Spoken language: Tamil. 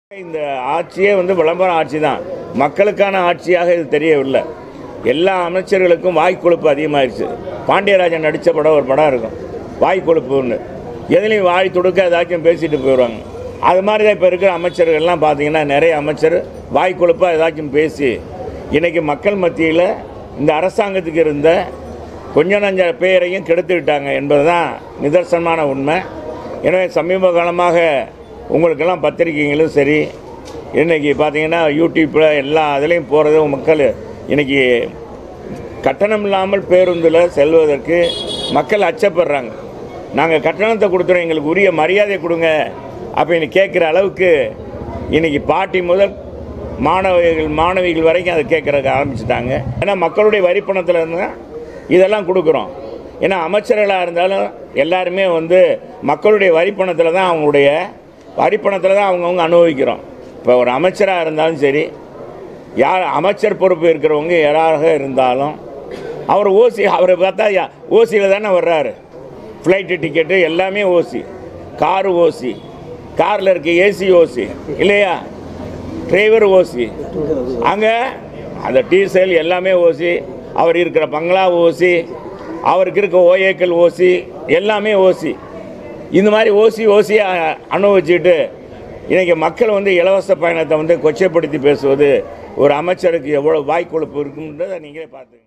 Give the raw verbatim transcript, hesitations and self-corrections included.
இந்த ஆட்சியே வந்து விளம்பர ஆட்சி தான். மக்களுக்கான ஆட்சியாக இது தெரியவில்லை. எல்லா அமைச்சர்களுக்கும் வாய்க்கொழுப்பு அதிகமாகிடுச்சு. பாண்டியராஜன் நடித்த படம் ஒரு படம் இருக்கும், வாய்க்கொழுப்புன்னு. எதுலேயும் வாய் துடுக்க ஏதாச்சும் பேசிட்டு போயிடுவாங்க. அது மாதிரி தான் இப்போ இருக்கிற அமைச்சர்கள்லாம் பார்த்தீங்கன்னா நிறைய அமைச்சர் வாய்க்கொழுப்பாக ஏதாச்சும் பேசி இன்றைக்கி மக்கள் மத்தியில் இந்த அரசாங்கத்துக்கு இருந்த கொஞ்சம் நஞ்ச பேரையும் கெடுத்துக்கிட்டாங்க என்பது தான் நிதர்சனமான உண்மை. எனவே சமீப காலமாக உங்களுக்கெல்லாம் பத்திரிகைகளும் சரி, இன்றைக்கி பார்த்தீங்கன்னா யூடியூப்பில் எல்லா இதுலேயும் போகிறது மக்கள் இன்றைக்கி கட்டணம் இல்லாமல் பேருந்தில் செல்வதற்கு மக்கள் அச்சப்படுறாங்க. நாங்கள் கட்டணத்தை கொடுத்துறோம், எங்களுக்கு உரிய மரியாதை கொடுங்க அப்படின்னு கேட்குற அளவுக்கு இன்றைக்கி பாட்டி முதல் மாணவிகள் மாணவிகள் வரைக்கும் அதை கேட்குறதுக்கு ஆரம்பிச்சிட்டாங்க. ஏன்னா மக்களுடைய வரிப்பணத்தில் இருந்தால் இதெல்லாம் கொடுக்குறோம். ஏன்னா அமைச்சர்களாக இருந்தாலும் எல்லாருமே வந்து மக்களுடைய வரிப்பணத்தில் தான் அவங்களுடைய வரிப்பணத்தில் தான் அவங்கவுங்க அனுபவிக்கிறோம். இப்போ ஒரு அமைச்சராக இருந்தாலும் சரி, யார் அமைச்சர் பொறுப்பு இருக்கிறவங்க யாராக இருந்தாலும் அவர் ஓசி அவரை பார்த்தா ஓசியில் தானே வர்றாரு. ஃப்ளைட்டு டிக்கெட்டு எல்லாமே ஓசி, காரு ஓசி, காரில் இருக்க ஏசி ஓசி இல்லையா, டிரைவர் ஓசி, அங்கே அந்த டீசல் எல்லாமே ஓசி, அவர் இருக்கிற பங்களா ஓசி, அவருக்கு இருக்க ஓஏக்கள் ஓசி, எல்லாமே ஓசி. இந்த மாதிரி ஓசி ஓசியை அனுபவிச்சுட்டு இன்றைக்கி மக்கள் வந்து இலவச பயணத்தை வந்து கொச்சைப்படுத்தி பேசுவது ஒரு அமைச்சருக்கு எவ்வளோ வாய்க்கொழுப்பு இருக்குன்றதை நீங்களே பார்த்துங்க.